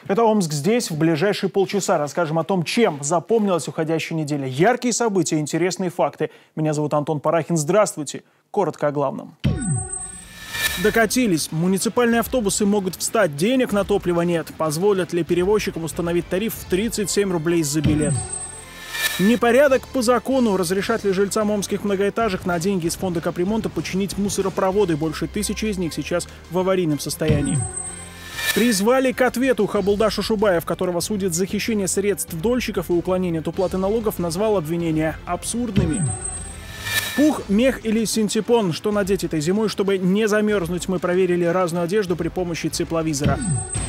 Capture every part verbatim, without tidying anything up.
Это Омск здесь. В ближайшие полчаса расскажем о том, чем запомнилась уходящая неделя. Яркие события, интересные факты. Меня зовут Антон Парахин. Здравствуйте. Коротко о главном. Докатились. Муниципальные автобусы могут встать. Денег на топливо нет. Позволят ли перевозчикам установить тариф в тридцать семь рублей за билет? Непорядок по закону. Разрешат ли жильцам омских многоэтажек на деньги из фонда капремонта починить мусоропроводы? Больше тысячи из них сейчас в аварийном состоянии. Призвали к ответу. Хабылда Шушубаев, которого судят за хищение средств дольщиков и уклонение от уплаты налогов, назвал обвинения абсурдными. Пух, мех или синтепон? Что надеть этой зимой, чтобы не замерзнуть? Мы проверили разную одежду при помощи тепловизора.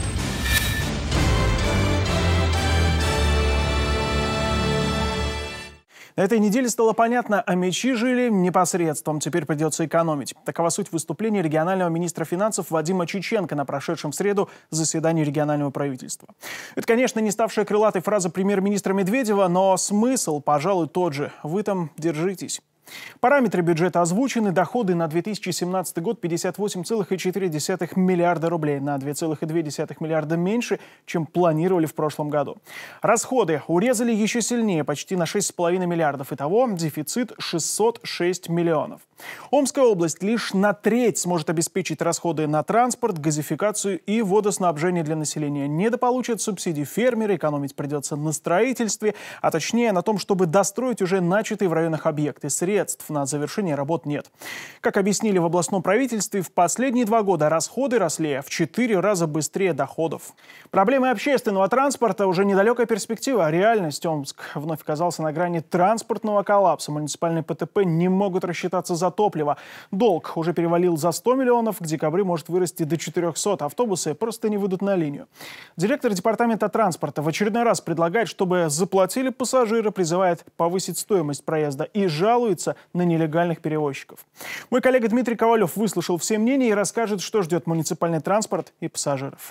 На этой неделе стало понятно, а мечи жили непосредством. Теперь придется экономить. Такова суть выступления регионального министра финансов Вадима Чиченко на прошедшем в среду заседании регионального правительства. Это, конечно, не ставшая крылатой фраза премьер-министра Медведева, но смысл, пожалуй, тот же. Вы там держитесь. Параметры бюджета озвучены. Доходы на две тысячи семнадцатый год пятьдесят восемь целых четыре десятых миллиарда рублей, на два целых две десятых миллиарда меньше, чем планировали в прошлом году. Расходы урезали еще сильнее, почти на шесть целых пять миллиардов. Итого дефицит шестьсот шесть миллионов. Омская область лишь на треть сможет обеспечить расходы на транспорт, газификацию и водоснабжение для населения. Недополучат субсидий фермеры, экономить придется на строительстве, а точнее на том, чтобы достроить уже начатые в районах объекты. Средств на завершение работ нет. Как объяснили в областном правительстве, в последние два года расходы росли в четыре раза быстрее доходов. Проблемы общественного транспорта уже недалекая перспектива. Реальность. Омск вновь оказался на грани транспортного коллапса. Муниципальные ПТП не могут рассчитаться за топливо. Долг уже перевалил за сто миллионов. К декабрю может вырасти до четырёхсот. Автобусы просто не выйдут на линию. Директор департамента транспорта в очередной раз предлагает, чтобы заплатили пассажиры, призывает повысить стоимость проезда и жалуется на нелегальных перевозчиков. Мой коллега Дмитрий Ковалев выслушал все мнения и расскажет, что ждет муниципальный транспорт и пассажиров.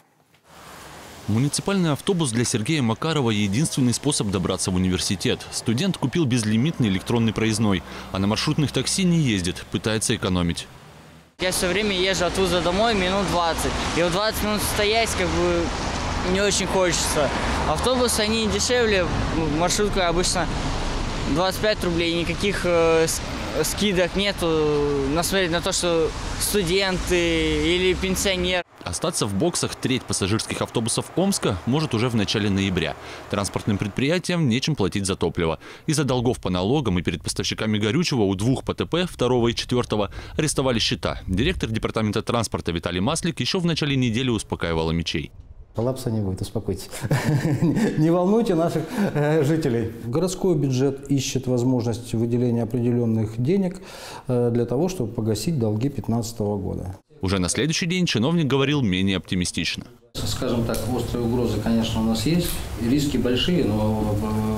Муниципальный автобус для Сергея Макарова – единственный способ добраться в университет. Студент купил безлимитный электронный проездной, а на маршрутных такси не ездит, пытается экономить. Я все время езжу от вуза домой минут двадцать. И в двадцать минут стоять как бы не очень хочется. Автобусы, они дешевле, маршрутка обычно двадцать пять рублей, никаких э, скидок нету, насмотреть на то, что студенты или пенсионер. Остаться в боксах треть пассажирских автобусов Омска может уже в начале ноября. Транспортным предприятиям нечем платить за топливо. Из-за долгов по налогам и перед поставщиками горючего у двух ПТП, второго и четвертого, арестовали счета. Директор департамента транспорта Виталий Маслик еще в начале недели успокаивал мечей. Коллапса не будет, успокойтесь. Не волнуйте наших э, жителей. Городской бюджет ищет возможность выделения определенных денег э, для того, чтобы погасить долги две тысячи пятнадцатого года. Уже на следующий день чиновник говорил менее оптимистично. Скажем так, острые угрозы, конечно, у нас есть. Риски большие, но,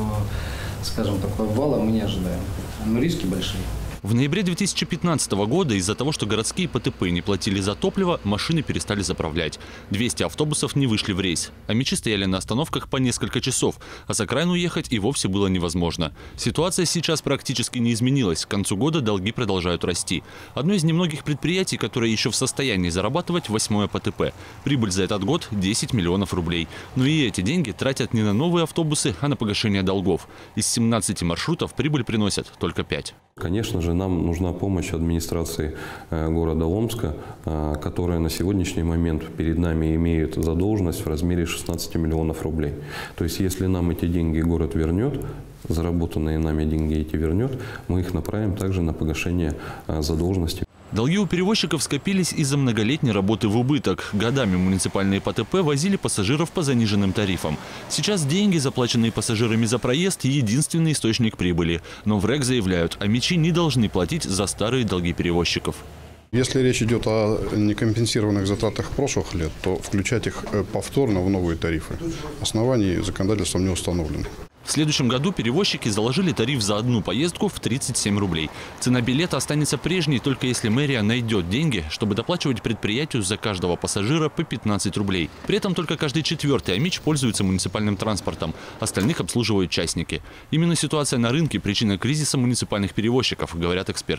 э, скажем так, обвала мы не ожидаем. Но риски большие. В ноябре две тысячи пятнадцатого года из-за того, что городские ПТП не платили за топливо, машины перестали заправлять. двести автобусов не вышли в рейс. А мечи стояли на остановках по несколько часов, а с окраин уехать и вовсе было невозможно. Ситуация сейчас практически не изменилась. К концу года долги продолжают расти. Одно из немногих предприятий, которое еще в состоянии зарабатывать, восьмое ПТП. Прибыль за этот год – десять миллионов рублей. Но и эти деньги тратят не на новые автобусы, а на погашение долгов. Из семнадцати маршрутов прибыль приносят только пять. Конечно же, нам нужна помощь администрации города Омска, которая на сегодняшний момент перед нами имеет задолженность в размере шестнадцати миллионов рублей. То есть, если нам эти деньги город вернет, заработанные нами деньги эти вернет, мы их направим также на погашение задолженности. Долги у перевозчиков скопились из-за многолетней работы в убыток. Годами муниципальные ПТП возили пассажиров по заниженным тарифам. Сейчас деньги, заплаченные пассажирами за проезд, единственный источник прибыли. Но в РЭК заявляют, а мечи не должны платить за старые долги перевозчиков. Если речь идет о некомпенсированных затратах прошлых лет, то включать их повторно в новые тарифы оснований законодательством не установлено. В следующем году перевозчики заложили тариф за одну поездку в тридцать семь рублей. Цена билета останется прежней, только если мэрия найдет деньги, чтобы доплачивать предприятию за каждого пассажира по пятнадцать рублей. При этом только каждый четвертый омич пользуется муниципальным транспортом. Остальных обслуживают частники. Именно ситуация на рынке – причина кризиса муниципальных перевозчиков, говорят эксперты.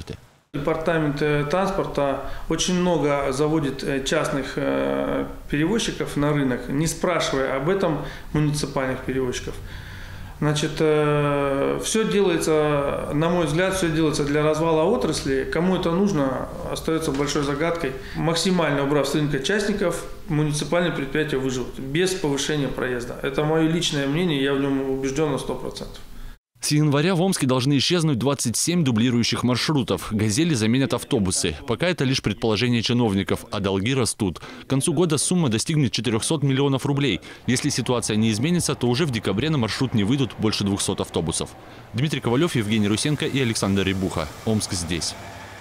Департамент транспорта очень много заводит частных перевозчиков на рынок, не спрашивая об этом муниципальных перевозчиков. Значит, все делается, на мой взгляд, все делается для развала отрасли. Кому это нужно, остается большой загадкой. Максимально убрав с рынка частников, муниципальные предприятия выживут без повышения проезда. Это мое личное мнение, я в нем убежден на сто процентов. С января в Омске должны исчезнуть двадцать семь дублирующих маршрутов. «Газели» заменят автобусы. Пока это лишь предположение чиновников, а долги растут. К концу года сумма достигнет четырёхсот миллионов рублей. Если ситуация не изменится, то уже в декабре на маршрут не выйдут больше двухсот автобусов. Дмитрий Ковалев, Евгений Русенко и Александр Рябуха. Омск здесь.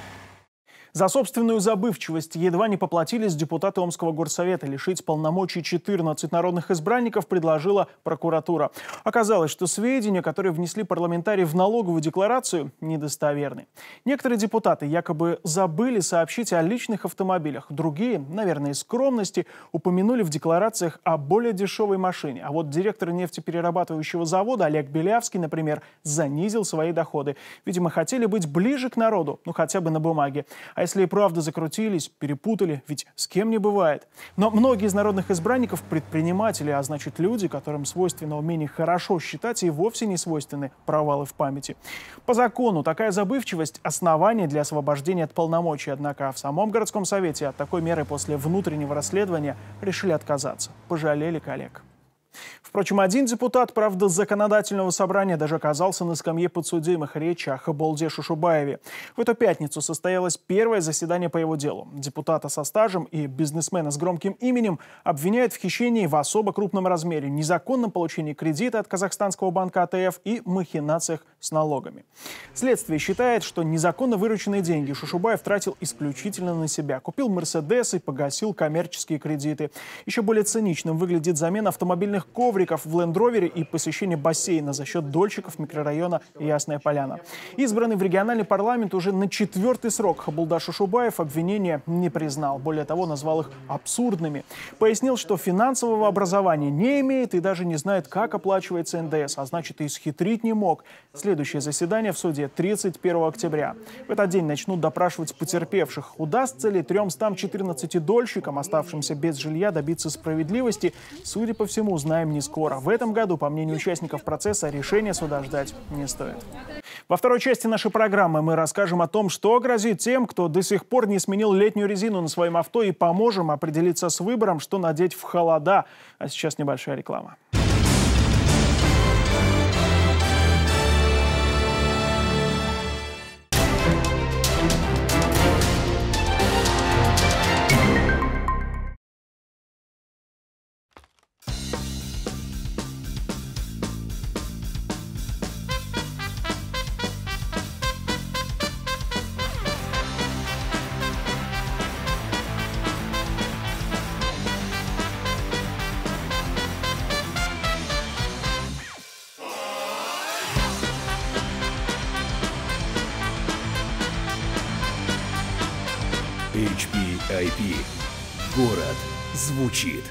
За собственную забывчивость едва не поплатились депутаты Омского горсовета. Лишить полномочий четырнадцать народных избранников предложила прокуратура. Оказалось, что сведения, которые внесли парламентарии в налоговую декларацию, недостоверны. Некоторые депутаты якобы забыли сообщить о личных автомобилях. Другие, наверное, из скромности, упомянули в декларациях о более дешевой машине. А вот директор нефтеперерабатывающего завода Олег Белявский, например, занизил свои доходы. Видимо, хотели быть ближе к народу, ну хотя бы на бумаге. А если и правда закрутились, перепутали, ведь с кем не бывает. Но многие из народных избранников – предприниматели, а значит люди, которым свойственно умение хорошо считать и вовсе не свойственны провалы в памяти. По закону такая забывчивость – основание для освобождения от полномочий. Однако в самом городском совете от такой меры после внутреннего расследования решили отказаться. Пожалели коллег. Впрочем, один депутат, правда, законодательного собрания даже оказался на скамье подсудимых. Речь о Хаболде Шушубаеве. В эту пятницу состоялось первое заседание по его делу. Депутата со стажем и бизнесмена с громким именем обвиняют в хищении в особо крупном размере, незаконном получении кредита от казахстанского банка АТФ и махинациях с налогами. Следствие считает, что незаконно вырученные деньги Шушубаев тратил исключительно на себя. Купил «Мерседес» и погасил коммерческие кредиты. Еще более циничным выглядит замена автомобильных ковриков в Лендровере и посещение бассейна за счет дольщиков микрорайона Ясная Поляна. Избранный в региональный парламент уже на четвертый срок Хаболда Шушубаев обвинения не признал. Более того, назвал их абсурдными. Пояснил, что финансового образования не имеет и даже не знает, как оплачивается эн дэ эс, а значит и схитрить не мог. Следующее заседание в суде тридцать первого октября. В этот день начнут допрашивать потерпевших. Удастся ли трёмстам четырнадцати дольщикам, оставшимся без жилья, добиться справедливости, судя по всему, узнаем не скоро. В этом году, по мнению участников процесса, решения суда ждать не стоит. Во второй части нашей программы мы расскажем о том, что грозит тем, кто до сих пор не сменил летнюю резину на своем авто, и поможем определиться с выбором, что надеть в холода. А сейчас небольшая реклама. эйч пи ай пи. Город звучит.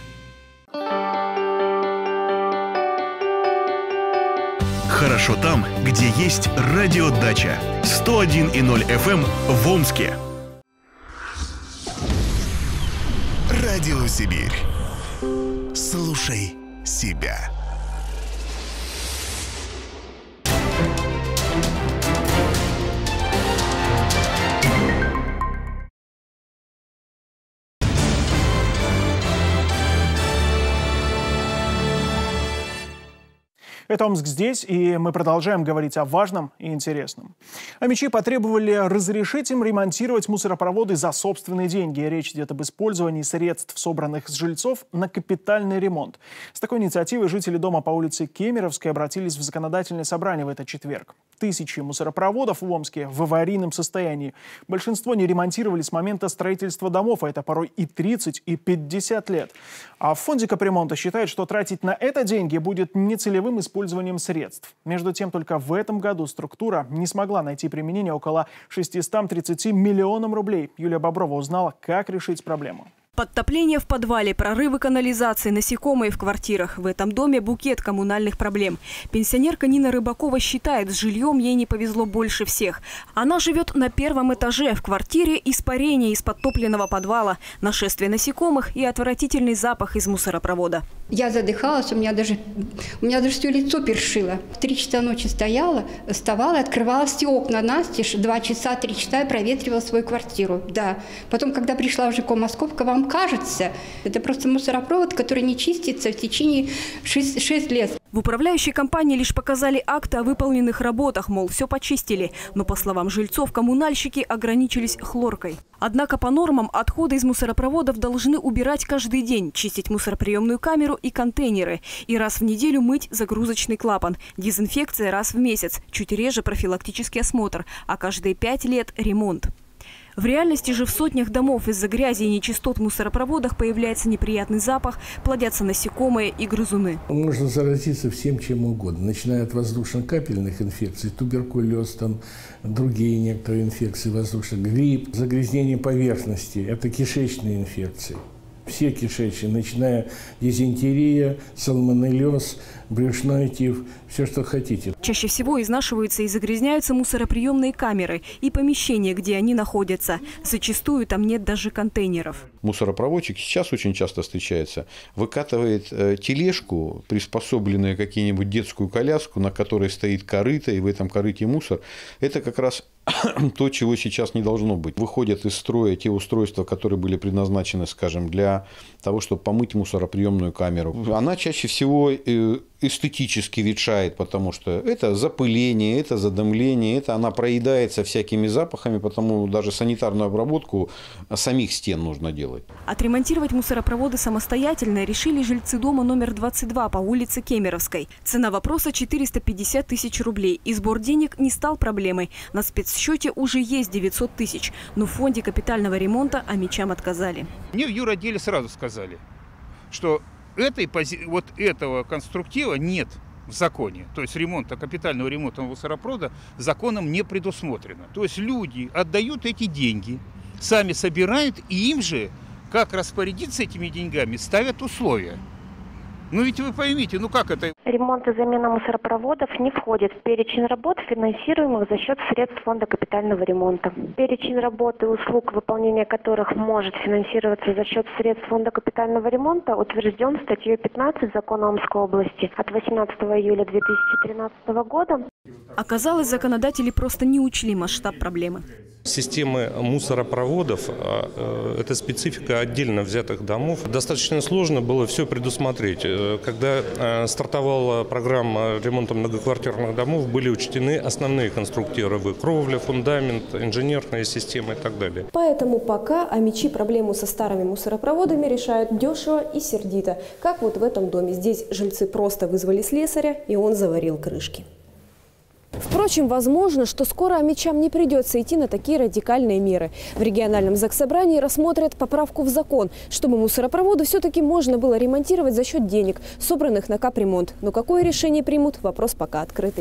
Хорошо там, где есть радиодача. сто один и ноль эф эм в Омске. Радио Сибирь. Слушай себя. Это Омск здесь, и мы продолжаем говорить о важном и интересном. Омичи потребовали разрешить им ремонтировать мусоропроводы за собственные деньги. Речь идет об использовании средств, собранных с жильцов, на капитальный ремонт. С такой инициативой жители дома по улице Кемеровской обратились в законодательное собрание в этот четверг. Тысячи мусоропроводов в Омске в аварийном состоянии. Большинство не ремонтировали с момента строительства домов, а это порой и тридцать, и пятьдесят лет. А в фонде капремонта считают, что тратить на это деньги будет нецелевым использованием средств. Между тем, только в этом году структура не смогла найти применение около шестисот тридцати миллионам рублей. Юлия Боброва узнала, как решить проблему. Подтопление в подвале, прорывы канализации, насекомые в квартирах. В этом доме букет коммунальных проблем. Пенсионерка Нина Рыбакова считает, с жильем ей не повезло больше всех. Она живет на первом этаже. В квартире испарение из подтопленного подвала, нашествие насекомых и отвратительный запах из мусоропровода. Я задыхалась, у меня даже, у меня даже все лицо першило. В три часа ночи стояла, вставала, открывала все окна настежь. Два часа, три часа я проветривала свою квартиру. Да. Потом, когда пришла в ЖК «Московка», вам кажется, это просто мусоропровод, который не чистится в течение шести лет. В управляющей компании лишь показали акты о выполненных работах, мол, все почистили. Но, по словам жильцов, коммунальщики ограничились хлоркой. Однако по нормам отходы из мусоропроводов должны убирать каждый день, чистить мусороприемную камеру и контейнеры. И раз в неделю мыть загрузочный клапан. Дезинфекция раз в месяц, чуть реже профилактический осмотр, а каждые пять лет ремонт. В реальности же в сотнях домов из-за грязи и нечистот в мусоропроводах появляется неприятный запах, плодятся насекомые и грызуны. Можно заразиться всем чем угодно, начиная от воздушно-капельных инфекций, туберкулез, там, другие некоторые инфекции воздушных, грипп, загрязнение поверхности – это кишечные инфекции. Все кишечные, начиная дизентерия, сальмонеллез, брюшной тиф, все, что хотите. Чаще всего изнашиваются и загрязняются мусороприемные камеры и помещения, где они находятся. Зачастую там нет даже контейнеров. Мусоропроводчик сейчас очень часто встречается, выкатывает тележку, приспособленную какие-нибудь детскую коляску, на которой стоит корыто, и в этом корыте мусор. Это как раз то, чего сейчас не должно быть. Выходят из строя те устройства, которые были предназначены, скажем, для того, чтобы помыть мусороприемную камеру. Она чаще всего эстетически ветшает, потому что это запыление, это задымление, это она проедается всякими запахами, потому даже санитарную обработку самих стен нужно делать. Отремонтировать мусоропроводы самостоятельно решили жильцы дома номер двадцать два по улице Кемеровской. Цена вопроса четыреста пятьдесят тысяч рублей. И сбор денег не стал проблемой. На спецсчете уже есть девятьсот тысяч. Но в фонде капитального ремонта амичам отказали. Мне в юротделе сразу сказали, что этой, вот этого конструктива нет в законе. То есть ремонта, капитального ремонта мусоропровода законом не предусмотрено. То есть люди отдают эти деньги, сами собирают, и им же, как распорядиться этими деньгами, ставят условия. Ну ведь вы поймите, ну как это? Ремонт и замена мусоропроводов не входит в перечень работ, финансируемых за счет средств фонда капитального ремонта. Перечень работ и услуг, выполнение которых может финансироваться за счет средств фонда капитального ремонта, утвержден статьей пятнадцать Закона Омской области от восемнадцатого июля две тысячи тринадцатого года. Оказалось, законодатели просто не учли масштаб проблемы. Системы мусоропроводов – это специфика отдельно взятых домов. Достаточно сложно было все предусмотреть. Когда стартовала программа ремонта многоквартирных домов, были учтены основные конструктивы – кровля, фундамент, инженерные системы и так далее. Поэтому пока амичи проблему со старыми мусоропроводами решают дешево и сердито. Как вот в этом доме. Здесь жильцы просто вызвали слесаря, и он заварил крышки. Впрочем, возможно, что скоро амичам не придется идти на такие радикальные меры. В региональном заксобрании рассмотрят поправку в закон, чтобы мусоропроводы все-таки можно было ремонтировать за счет денег, собранных на капремонт. Но какое решение примут, вопрос пока открытый.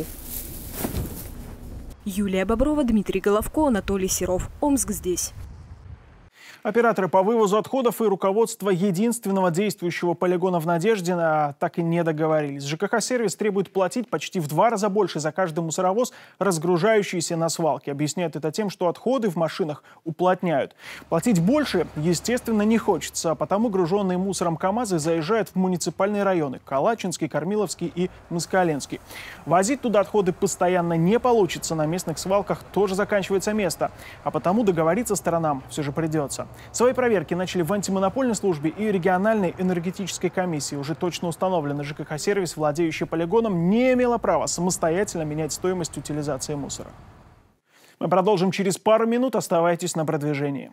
Юлия Боброва, Дмитрий Головко, Анатолий Серов. Омск здесь. Операторы по вывозу отходов и руководство единственного действующего полигона в Надежде так и не договорились. ЖКХ-сервис требует платить почти в два раза больше за каждый мусоровоз, разгружающийся на свалке. Объясняют это тем, что отходы в машинах уплотняют. Платить больше, естественно, не хочется, а потому груженные мусором КАМАЗы заезжают в муниципальные районы – Калачинский, Кормиловский и Москаленский. Возить туда отходы постоянно не получится, на местных свалках тоже заканчивается место, а потому договориться сторонам все же придется. Свои проверки начали в антимонопольной службе и региональной энергетической комиссии. Уже точно установлено, ЖКХ-сервис, владеющий полигоном, не имело права самостоятельно менять стоимость утилизации мусора. Мы продолжим через пару минут. Оставайтесь на продвижении.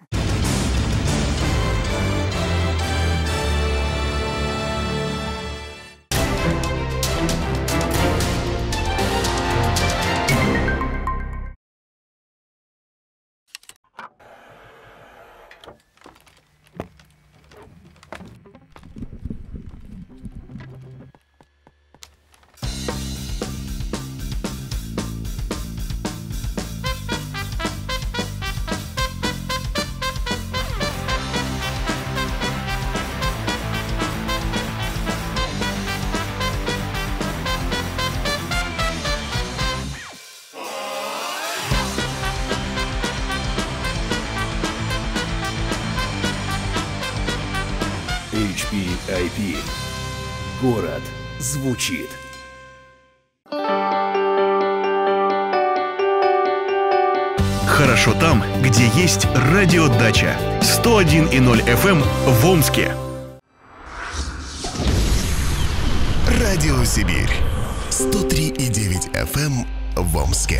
эйч пи ай пи. Город звучит. Хорошо там, где есть радиодача. сто один и ноль эф эм в Омске. Радио Сибирь. сто три и девять эф эм в Омске.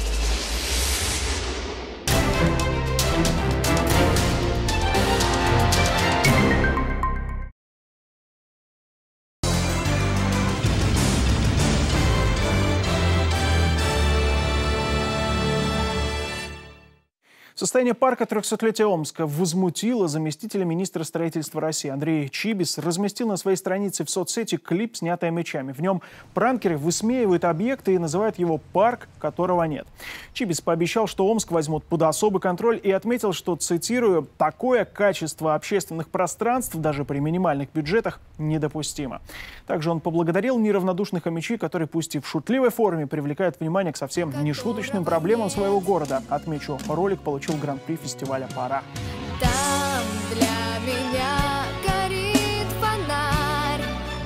Состояние парка трехсотлетия Омска возмутило заместителя министра строительства России. Андрей Чибис разместил на своей странице в соцсети клип, снятый омичами. В нем пранкеры высмеивают объекты и называют его «парк, которого нет». Чибис пообещал, что Омск возьмут под особый контроль и отметил, что, цитирую, «такое качество общественных пространств даже при минимальных бюджетах недопустимо». Также он поблагодарил неравнодушных омичей, которые, пусть и в шутливой форме, привлекают внимание к совсем нешуточным проблемам своего города. Отмечу, ролик получил гран-при фестиваля «Пора». Там для меня горит фонарь,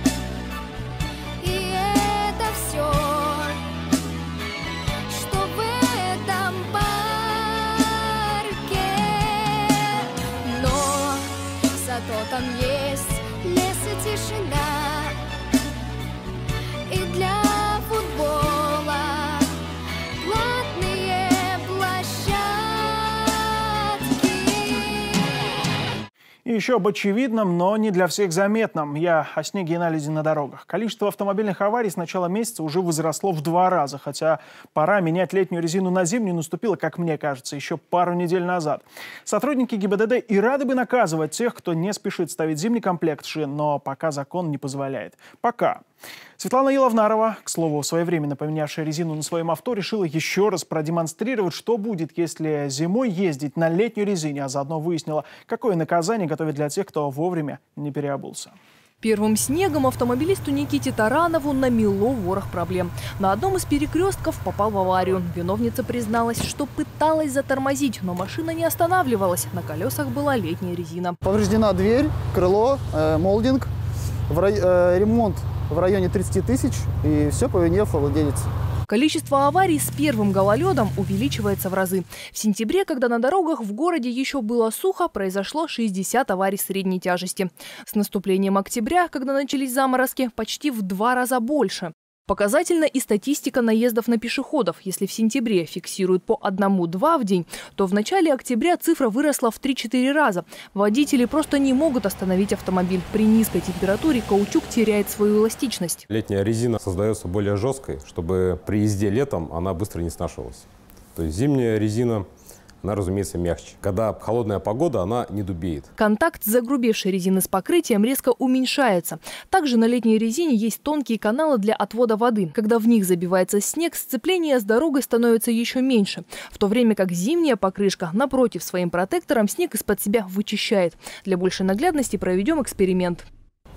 и это все, что в этом парке. Но зато там есть лес и тишина, и для футбола платные площадки. И еще об очевидном, но не для всех заметном. Я о снеге и наледи на дорогах. Количество автомобильных аварий с начала месяца уже возросло в два раза, хотя пора менять летнюю резину на зимнюю наступила, как мне кажется, еще пару недель назад. Сотрудники ГИБДД и рады бы наказывать тех, кто не спешит ставить зимний комплект шин, но пока закон не позволяет. Пока. Светлана Еловнарова, к слову, своевременно поменявшая резину на своем авто, решила еще раз продемонстрировать, что будет, если зимой ездить на летней резине, а заодно выяснила, какое наказание готовит для тех, кто вовремя не переобулся. Первым снегом автомобилисту Никите Таранову намело ворох проблем. На одном из перекрестков попал в аварию. Виновница призналась, что пыталась затормозить, но машина не останавливалась. На колесах была летняя резина. Повреждена дверь, крыло, э, молдинг, в рай... э, ремонт в районе тридцати тысяч, и все по вине владелец. Количество аварий с первым гололедом увеличивается в разы. В сентябре, когда на дорогах в городе еще было сухо, произошло шестьдесят аварий средней тяжести. С наступлением октября, когда начались заморозки, почти в два раза больше. Показательна и статистика наездов на пешеходов. Если в сентябре фиксируют по одному-два в день, то в начале октября цифра выросла в три-четыре раза. Водители просто не могут остановить автомобиль. При низкой температуре каучук теряет свою эластичность. Летняя резина создается более жесткой, чтобы при езде летом она быстро не снашивалась. То есть зимняя резина, она, разумеется, мягче. Когда холодная погода, она не дубеет. Контакт загрубевшей резины с покрытием резко уменьшается. Также на летней резине есть тонкие каналы для отвода воды. Когда в них забивается снег, сцепление с дорогой становится еще меньше. В то время как зимняя покрышка, напротив, своим протектором снег из-под себя вычищает. Для большей наглядности проведем эксперимент.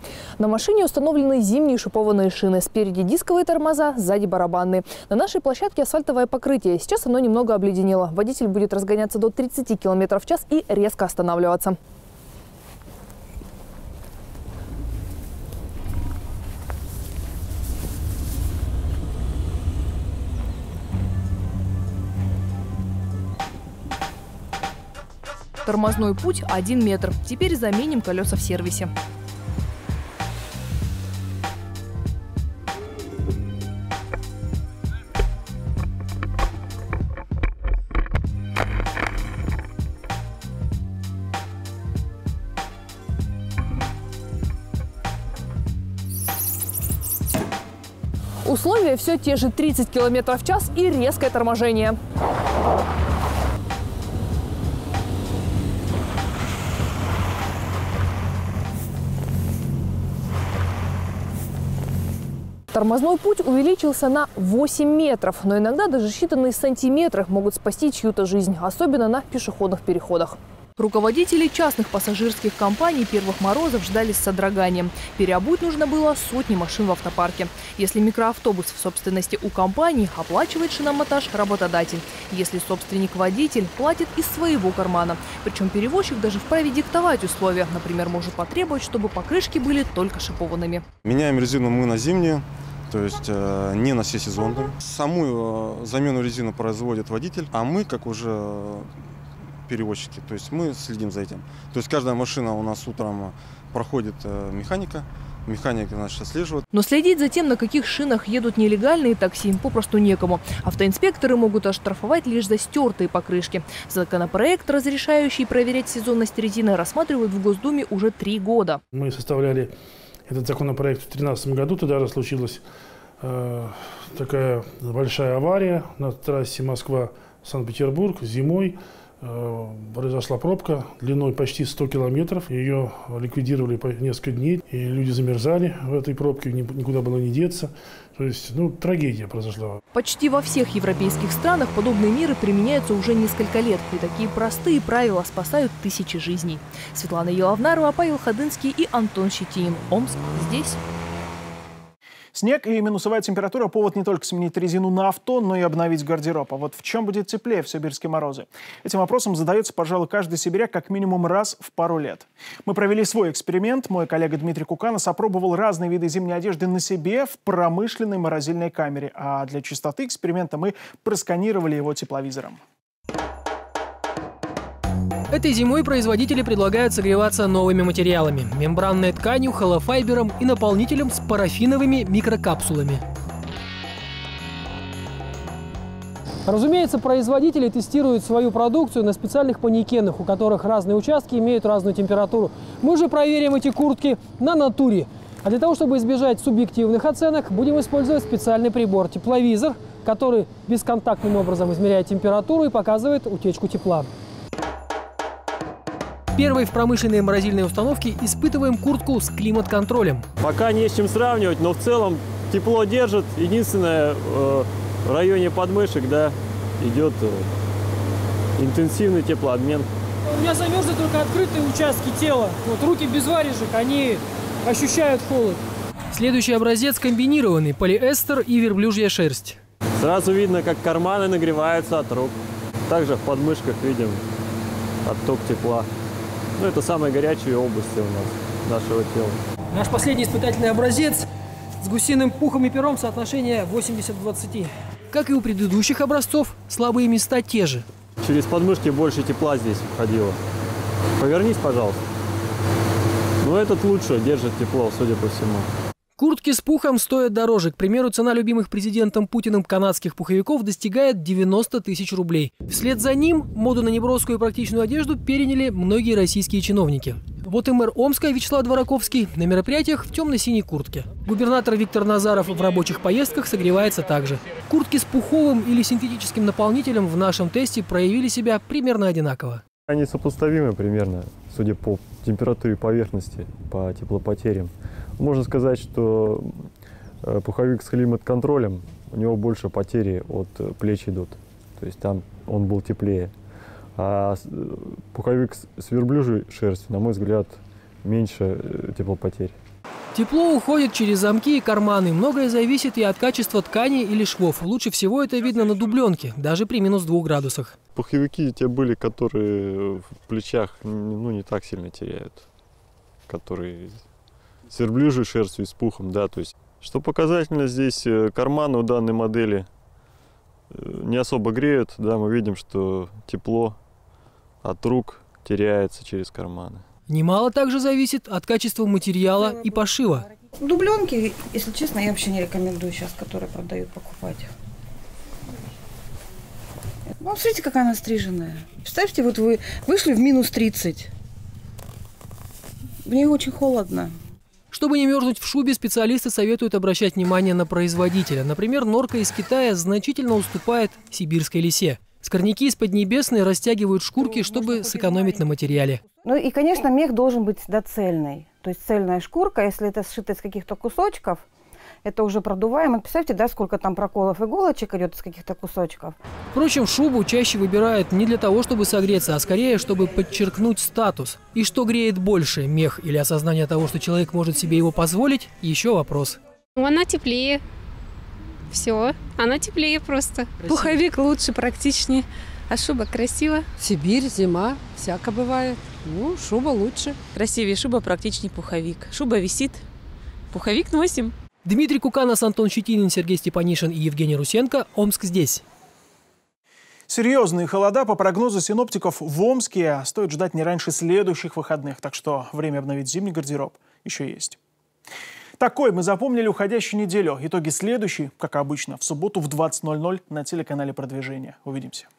На машине установлены зимние шипованные шины. Спереди дисковые тормоза, сзади барабанные. На нашей площадке асфальтовое покрытие. Сейчас оно немного обледенело. Водитель будет разгоняться до тридцати километров в час и резко останавливаться. Тормозной путь один метр. Теперь заменим колеса в сервисе. Условия все те же: тридцать километров в час и резкое торможение. Тормозной путь увеличился на восемь метров, но иногда даже считанные сантиметры могут спасти чью-то жизнь, особенно на пешеходных переходах. Руководители частных пассажирских компаний первых морозов ждали с содроганием. Переобуть нужно было сотни машин в автопарке. Если микроавтобус в собственности у компании, оплачивает шиномонтаж работодатель. Если собственник-водитель, платит из своего кармана. Причем перевозчик даже вправе диктовать условия. Например, может потребовать, чтобы покрышки были только шипованными. Меняем резину мы на зимнюю, то есть э, не на всесезонную. Саму э, замену резины производит водитель, а мы, как уже перевозчики, то есть мы следим за этим. То есть каждая машина у нас утром проходит э, механика, механик, значит, отслеживает. Но следить за тем, на каких шинах едут нелегальные такси, попросту некому. Автоинспекторы могут оштрафовать лишь за стертые покрышки. Законопроект, разрешающий проверять сезонность резины, рассматривают в Госдуме уже три года. Мы составляли этот законопроект в две тысячи тринадцатом году, тогда случилась э, такая большая авария на трассе Москва-Санкт-Петербург зимой. Произошла пробка длиной почти сто километров. Ее ликвидировали по несколько дней. И люди замерзали в этой пробке, никуда было не деться. То есть, ну, трагедия произошла. Почти во всех европейских странах подобные меры применяются уже несколько лет. И такие простые правила спасают тысячи жизней. Светлана Еловнарова, Павел Ходынский и Антон Щетинин. Омск здесь. Снег и минусовая температура – повод не только сменить резину на авто, но и обновить гардероб. А вот в чем будет теплее в сибирские морозы? Этим вопросом задается, пожалуй, каждый сибиряк как минимум раз в пару лет. Мы провели свой эксперимент. Мой коллега Дмитрий Куканос опробовал разные виды зимней одежды на себе в промышленной морозильной камере. А для чистоты эксперимента мы просканировали его тепловизором. Этой зимой производители предлагают согреваться новыми материалами – мембранной тканью, холофайбером и наполнителем с парафиновыми микрокапсулами. Разумеется, производители тестируют свою продукцию на специальных манекенах, у которых разные участки имеют разную температуру. Мы же проверим эти куртки на натуре. А для того, чтобы избежать субъективных оценок, будем использовать специальный прибор – тепловизор, который бесконтактным образом измеряет температуру и показывает утечку тепла. Первой в промышленной морозильной установке испытываем куртку с климат-контролем. Пока не с чем сравнивать, но в целом тепло держит. Единственное, э, в районе подмышек, да, идет э, интенсивный теплообмен. У меня замерзли только открытые участки тела. Вот руки без варежек, они ощущают холод. Следующий образец комбинированный – полиэстер и верблюжья шерсть. Сразу видно, как карманы нагреваются от рук. Также в подмышках видим отток тепла. Ну, это самые горячие области у нас, нашего тела. Наш последний испытательный образец с гусиным пухом и пером соотношение восемьдесят к двадцати. Как и у предыдущих образцов, слабые места те же. Через подмышки больше тепла здесь входило. Повернись, пожалуйста. Но этот лучше держит тепло, судя по всему. Куртки с пухом стоят дороже. К примеру, цена любимых президентом Путиным канадских пуховиков достигает девяноста тысяч рублей. Вслед за ним моду на неброскую и практичную одежду переняли многие российские чиновники. Вот и мэр Омска Вячеслав Двораковский на мероприятиях в темно-синей куртке. Губернатор Виктор Назаров в рабочих поездках согревается также. Куртки с пуховым или синтетическим наполнителем в нашем тесте проявили себя примерно одинаково. Они сопоставимы примерно, судя по температуре поверхности, по теплопотерям. Можно сказать, что пуховик с климат-контролем, у него больше потери от плеч идут. То есть там он был теплее. А пуховик с верблюжьей шерстью, на мой взгляд, меньше теплопотерь. Тепло уходит через замки и карманы. Многое зависит и от качества ткани или швов. Лучше всего это видно на дубленке, даже при минус двух градусах. Пуховики те были, которые в плечах ну, не так сильно теряют. Которые с верблюжьей шерстью и с пухом, да. То есть, что показательно, здесь карманы у данной модели не особо греют. Да, мы видим, что тепло от рук теряется через карманы. Немало также зависит от качества материала и пошива. Дубленки, если честно, я вообще не рекомендую сейчас, которые продают, покупать. Ну, смотрите, какая она стриженная. Представьте, вот вы вышли в минус тридцать. В ней очень холодно. Чтобы не мерзнуть в шубе, специалисты советуют обращать внимание на производителя. Например, норка из Китая значительно уступает сибирской лисе. Скорняки из Поднебесной растягивают шкурки, чтобы сэкономить на материале. Ну и, конечно, мех должен быть доцельный. То есть цельная шкурка, если это сшито из каких-то кусочков, это уже продуваемо. Представьте, да, сколько там проколов иголочек идет из каких-то кусочков. Впрочем, шубу чаще выбирают не для того, чтобы согреться, а скорее, чтобы подчеркнуть статус. И что греет больше, мех или осознание того, что человек может себе его позволить, еще вопрос. Она теплее. Все, она теплее просто. Красиво. Пуховик лучше, практичнее, а шуба красиво. Сибирь, зима, всяко бывает. Ну, шуба лучше. Красивее шуба, практичнее пуховик. Шуба висит, пуховик носим. Дмитрий Куканас, Антон Щетинин, Сергей Степанишин и Евгений Русенко. Омск здесь. Серьезные холода, по прогнозу синоптиков, в Омске стоит ждать не раньше следующих выходных. Так что время обновить зимний гардероб еще есть. Такой мы запомнили уходящую неделю. Итоги следующей, как обычно, в субботу в двадцать ноль ноль на телеканале «Продвижение». Увидимся.